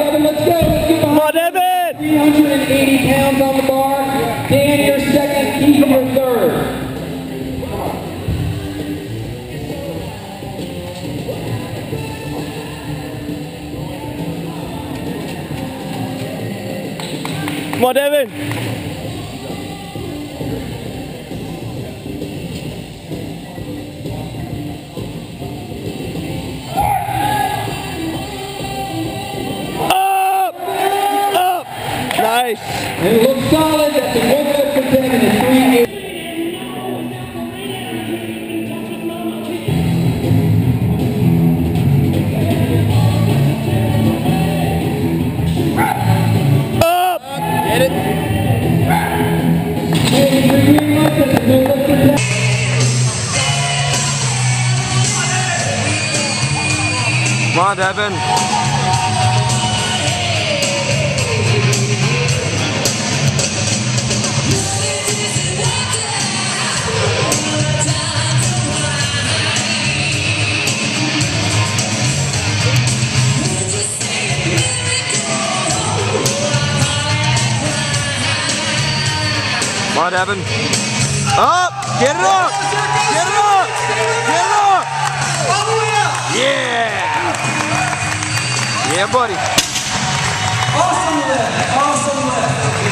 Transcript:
Devin, let's go. Let's get Come on, Devin. 380 pounds on the bar. Dan, you're second. Keith, you're third. Come on, Devin. Up! Up! Nice. And it looks solid. That's a one vote for Devin and 380. Get it? Come on, Devin. Come on, Devin. Up! Get it up! Get it up! Get it up! Yeah! Yeah, buddy. Awesome lift. Awesome lift.